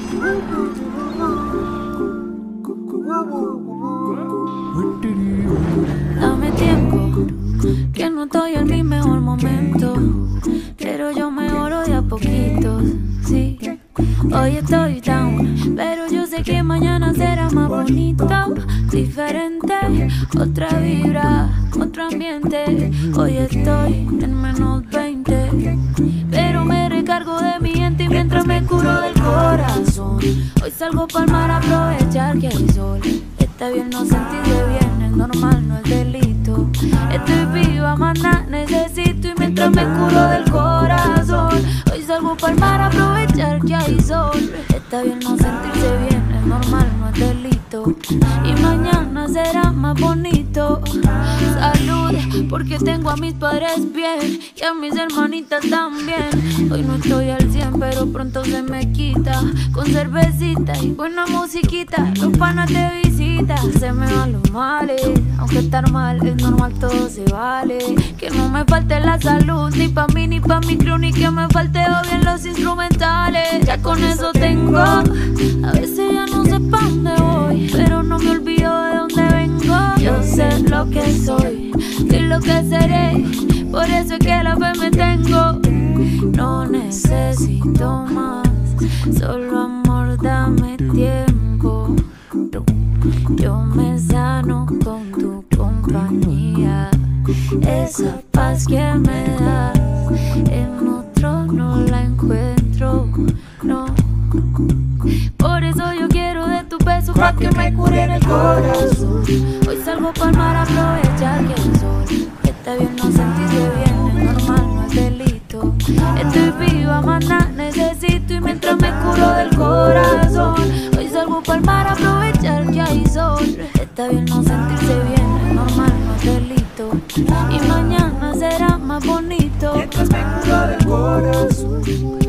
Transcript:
Dame tiempo, que no estoy en mi mejor momento, pero yo mejoro de a poquitos, sí. Hoy estoy down, pero yo sé que mañana será más bonito, diferente, otra vibra, otro ambiente. Hoy estoy en -20, pero me recargo de mi gente y mientras me curo del corazón. Hoy salgo pa'l mar a aprovechar que hay sol. Está bien no sentirse bien, es normal, no es delito. Estoy viva, más nada necesito y mientras me curo del corazón. Hoy salgo pa'l mar a aprovechar que hay sol. Está bien no sentirse bien, es normal, no es delito. Y mañana será más bonito. Salud, porque tengo a mis padres bien y a mis hermanitas también. Hoy no estoy al 100, pero pronto se me quita. Con cervecita y buena musiquita, los panas te visitan. Se me van los males, aunque estar mal es normal, todo se vale. Que no me falte la salud, ni pa' mí ni pa' mi crew, ni que me falte o bien los instrumentales. Ya con eso tengo, a veces ya no sé pa' dónde voy, pero no me olvido de dónde vengo. Yo sé lo que soy y lo que seré, por eso es que la fe me tengo. No necesito más, solo amor, dame tiempo. Yo me sano con tu compañía, esa paz que me das, en otro no la encuentro, no. Por eso yo quiero de tu beso pa' que me cure en el corazón. Hoy salgo pa'l mar a aprovechar que el sol. Está bien no sentirse bien, es normal, no es delito. Estoy viva, más nada necesito y mientras me curo del corazón. Hoy salgo pa'l mar a aprovechar que hay sol. Está bien no sentirse bien, es normal, no es delito. Y mañana será más bonito. Mientras me curo del corazón.